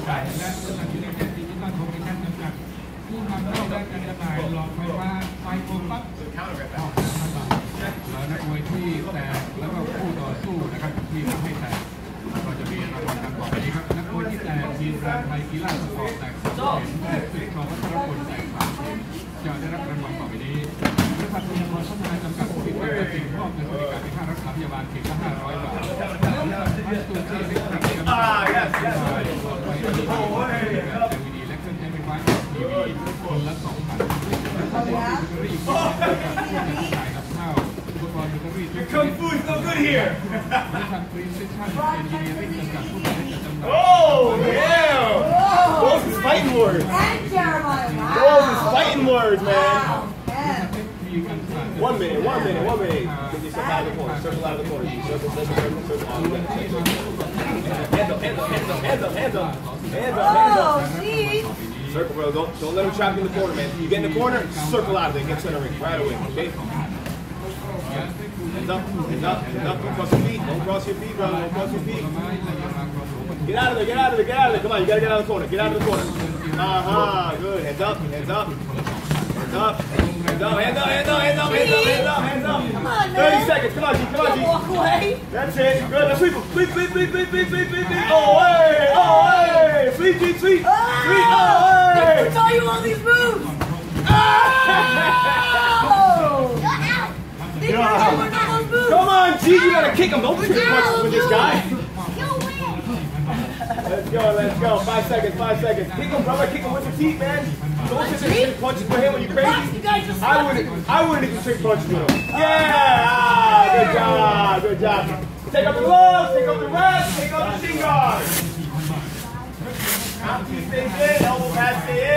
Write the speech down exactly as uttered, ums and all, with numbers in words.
และบริษัทยูไนเต็ดดิจิตอลคอมมิวนิชั่นจำกัดผู้นำเข้าและการจำหน่ายหลอดไฟฟ้าไฟโฟปั๊บออกมาต่อแล้วนักมวยที่แตกแล้วก็ผู้ต่อสู้นะครับที่ทำให้แตกก็จะมีรางวัลดังต่อไปนี้ครับนักมวยที่แตกทีมแรงไทยกีฬาสปอร์ตแตกสองเข็มสิบชอวัชรพลแตกสามเข็มจะได้รับรางวัลต่อไปนี้บริษัทพยาบาลพัฒนาจำกัดที่เป็นสิ่งมอบเงินบริการในค่ารักษาพยาบาลเข็มละห้าร้อยบาทพันตัวที่เป็นสิ่งที่จำกัดที่ได้หลอดไฟเอลอีดีและเครื่องใช้ไฟฟ้าทีวีคนละสองพันและถ้าเป็นเบเกอรี่ก็จะผู้ขายกับข้าวอุปกรณ์เบเกอรี่ทุกชนิดบริษัทพรีเซนชั่นเอนจิเนียริ่งจำกัดผู้ผลิตจำหน่าย Those is fighting words. Those is fighting words, man. One minute, one minute, one minute. Get yourself out of the corner. Circle out of the corner. Circle, circle, circle, circle. Oh, you got it. Hands up, hands up, hands up, hands up, hands up. Hands up, hands up. Oh, geez. Circle, bro. Don't, don't let him trap you in the corner, man. You get in the corner, circle out of there. Get to the ring right away, okay? Hands up, hands up, hands up. Don't cross your feet. Don't cross your feet, brother. Don't cross your feet. Get out of there, get out of there, get out of there. Come on, you gotta get out of the corner. Get out of the corner. Uh-huh, good. Hands up, hands up. Hands up, hands up, hands up, hands up, hands up, hands up, hands up. Come on, man. thirty seconds, come on, G, come on, G. Don't walk away. That's it, you're good. Let's sweep him. Sweep, sweep, sweep, sweep, sweep, sweep, sweep, sweep. Oh, hey, oh, hey. Sweep, G, sweep. Sweep, oh, hey. Who taught you all these moves? Oh! They taught you all those moves. Come on, G, you gotta kick him. Don't trick punches with this guy. Let's go, let's go. Five seconds, five seconds. Kick him, brother. Kick him with your feet, man. Don't sit there trick punches for him when you crazy. You guys just I wouldn't, I wouldn't even trick punches with him. Yeah! Ah, good job, good job. Take up the gloves, take up the wraps, take up the shin guard. Out, stay in, elbow pad, stay in.